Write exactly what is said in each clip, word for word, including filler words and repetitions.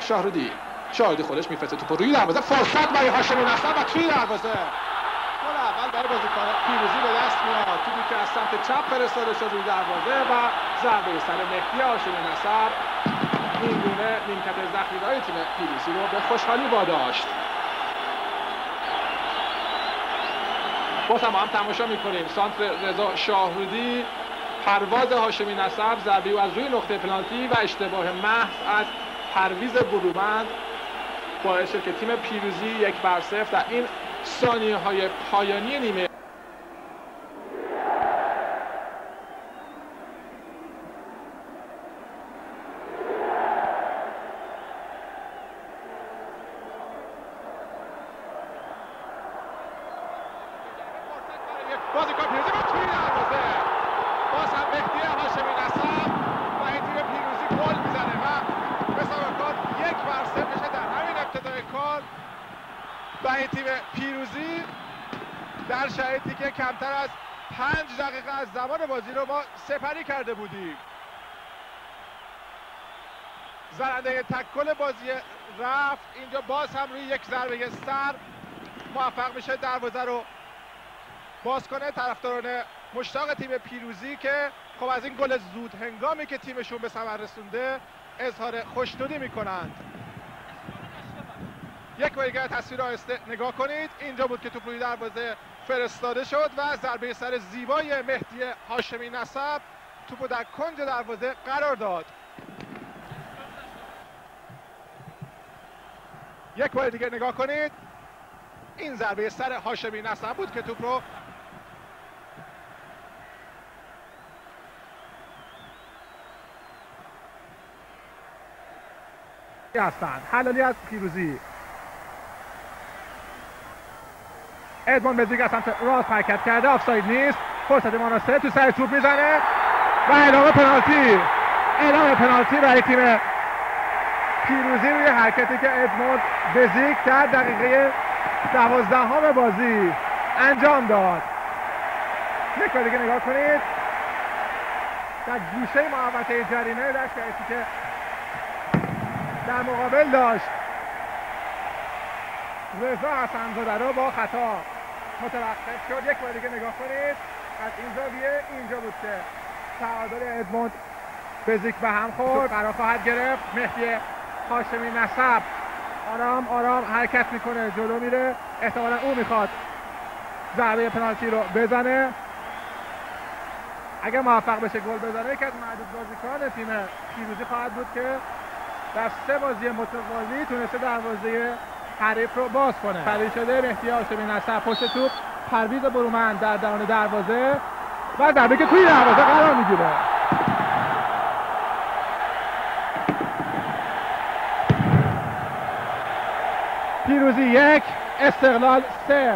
شاهرودی. شاهرودی خودش میفرسته توپ روی دروازه، فرصت برای هاشمی نصر و توی دروازه. گل اول برای بازیکن پیروزی به دست میاد. توپی که از سمت چپ فرستاده شد روی دروازه و ضربه سر مهدی هاشمی نصر این گونه نیمکت ذخیره‌های تیم پیروزی رو به خوشحالی واداشت. باز هم, هم تماشا میکنیم سانتر رضا شاهرودی، پرواز هاشمی نصر، ضربه او از روی نقطه پنالتی و اشتباه محض از پرویز برومند باعث شد که تیم پیروزی یک بر صفر در این ثانیه های پایانی نیمه بازیکن پیروزی با توی دروازه. باز هم مهدی هاشمی نصر و این تیم پیروزی گل میزنه و مسابقات یک بر صفر میشه در همین ابتدای کار. و این تیم پیروزی در شرایطی که کمتر از پنج دقیقه از زمان بازی رو ما سپری کرده بودیم. زننده تکل بازی رفت اینجا باز هم روی یک ضربه سر موفق میشه دروازه رو باز کنه. طرفداران مشتاق تیم پیروزی که خب از این گل زود هنگامی که تیمشون به ثمر رسونده اظهار خوشنودی میکنند. یک بار دیگه تصویر آهسته نگاه کنید. اینجا بود که توپ روی دروازه فرستاده شد و ضربه سر زیبای مهدی هاشمی نصر توپو در کنج دروازه قرار داد. یک بار دیگه نگاه کنید. این ضربه سر هاشمی نصر بود که توپ رو هستند. حلالی از پیروزی. ادموند بزیگ از سمت راست حرکت کرده، آفساید نیست، فرصت مناسب تو سر توپ میزنه و اعلام پنالتی. اعلام پنالتی برای تیم پیروزی روی حرکتی که ادموند بزیگ در دقیقه دوازدهم بازی انجام داد. یک بار دیگه نگاه کنید. در گوشه محوطه جریمه در شرایطی که در مقابل داشت رضا حسن‌زاده رو با خطا متوقف شد. یک بار دیگه نگاه کنید. از این زاویه اینجا بود که تعادل ادموند بزیک به هم خورد. قرار خواهد گرفت. مهدی هاشمی نصر آرام آرام حرکت میکنه، جلو میره. احتمالا او میخواد ضربه پنالتی رو بزنه. اگر موفق بشه گل بزنه یکی از معدود بازیکن تیم پیروزی خواهد بود که در سه بازی متوالی تونسته دروازه حریف رو باز کنه. خرید شده مهدی هاشمی نصر پشت توپ، پرویز برومند در درون دروازه و ضربه که توی دروازه قرار میگیره. پیروزی یک، استقلال صفر.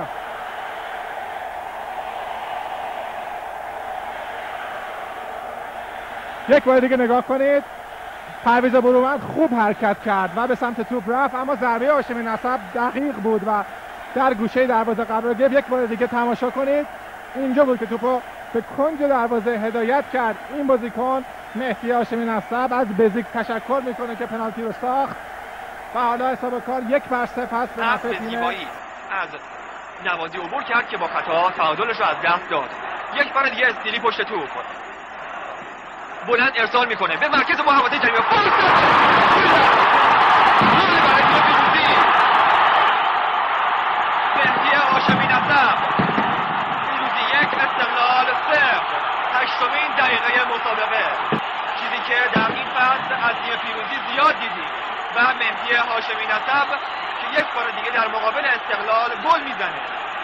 یک بار دیگه نگاه کنید. پرویز برومند خوب حرکت کرد و به سمت توپ رفت، اما ضربه هاشمی نصر دقیق بود و در گوشه دروازه قرار گرفت. یک بار دیگه تماشا کنید. اینجا بود که توپو به کنج دروازه هدایت کرد این بازیکن مهدی هاشمی نصر. از بزیک تشکر میکنه که پنالتی رو ساخت و حالا حساب کار یک بر صفر هست به نفع تیم. از نوازی عبور کرد که با خطا تعادلش رو از دست داد. یک بار دیگه استیلی پشت توپ بلند ارسال میکنه به مرکز محوطه جریمه. فرصت گل برای تیم پیروزی. مهدی هاشمی نصر. پیروزی یک، استقلال صفر. هشتمین دقیقه مسابقه. چیزی که در این فصل از تیم پیروزی زیاد دیدیم و مهدی هاشمی نصر که یک بار دیگه در مقابل استقلال گل میزنه.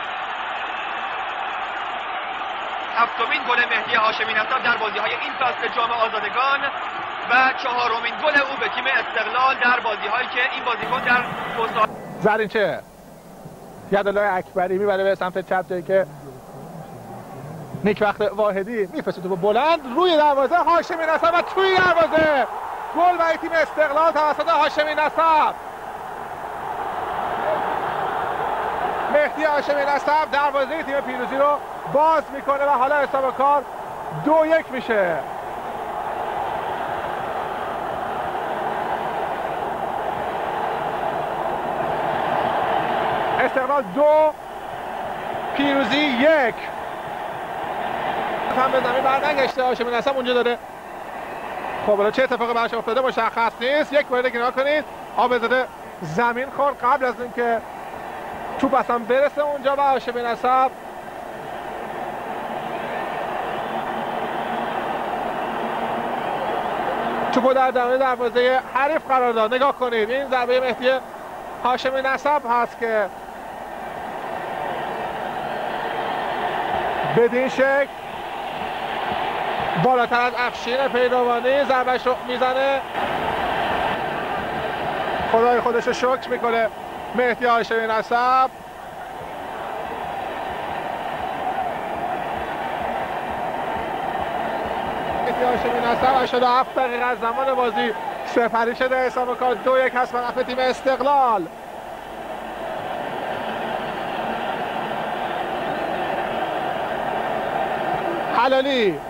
هفتمین گل مهدی هاشمی نصر در بازی‌های این فصل جام آزادگان و چهارمین گل او به تیم استقلال در بازی‌هایی که این بازیکن در مسابقه. زرینچه یدالله اکبری میبره به سمت چپ، جایی که نیکبخت واحدی میفرسته توپ بلند روی دروازه هاشمی نصر و توی دروازه. گل برای تیم استقلال توسط هاشمی نصر. مهدی هاشمی نصر دروازه تیم پیروزی رو باز میکنه و حالا حساب کار دو یک میشه. استقلال دو پیروزی یک. هم به زمین برنگشته، هاشمی نسب اونجا داره. خب حالا چه اتفاقی براش افتاده مشخص نیست. یک بار دیگه نگاه کنید، عابدزاده زمین خورد قبل از اینکه توپ اصلا برسه اونجا و هاشمی نسب توپو در درون دروازه حریف قرار داد. نگاه کنید این ضربه مهدی هاشمی نسب هست که بدین شکل بالاتر از افشین پیروانی ضربهش رو میزنه. خدای خودش رو شکر میکنه مهدی هاشمی نسب. مهدی هاشمی نسب هشتاد و هفت دقیقه از زمان بازی سپری شده. حساب کار دو یک هست به نفع تیم استقلال. حلالی